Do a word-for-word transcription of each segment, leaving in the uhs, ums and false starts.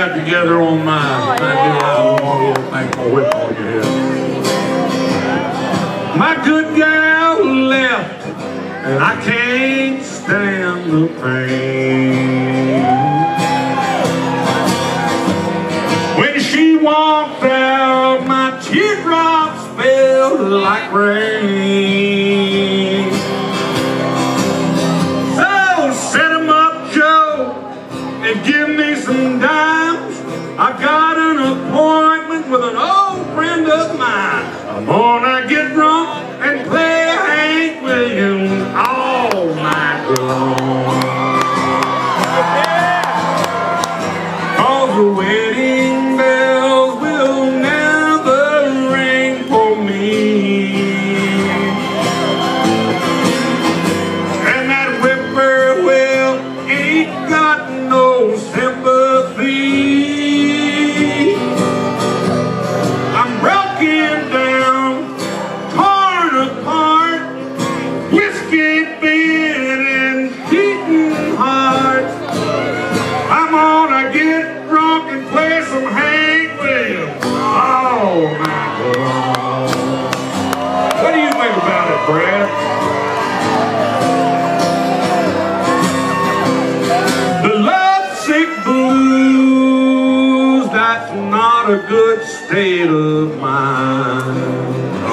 got together on mine. I did have a little thing for whip on your head. My good gal left, and I can't stand the pain. When she walked out, my teardrops fell like rain. So set 'em up, Joe, and give me some dimes. I got an appointment with an old friend of mine. I'm gonna get drunk and play Hank Williams all night long. Cause the wedding bells will never ring for me. And that whippoorwill ain't got no sympathy. I'm broken down, torn apart, whiskey bit and beating heart. I'm gonna get drunk and play some Hank Williams all night long. What do you think about it, Brad? The lovesick blues, that's not a good state of mind.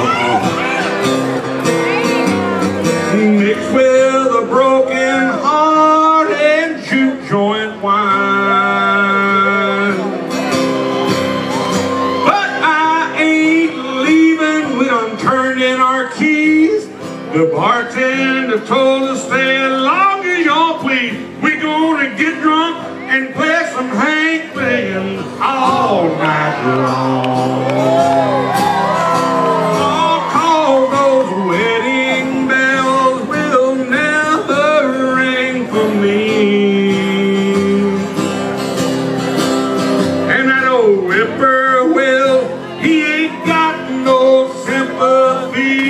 Mixed with a broken heart and juke joint wine. But I ain't leaving, we done turned in our keys. The bartender told us stay as long as y'all please. We gonna get drunk and play some Hank Williams all night long. Oh, call those wedding bells will never ring for me. And that old whippoorwill, he ain't got no sympathy.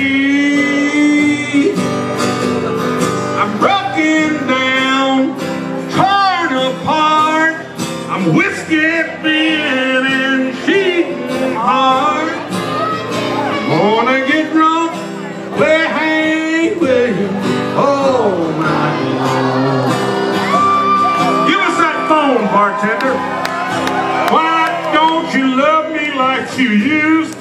I'm broken down, torn apart, I'm whiskey thin and cheating hard. I'm gonna get drunk, play Hank Williams all night long. Give us that phone, bartender. Why don't you love me like you used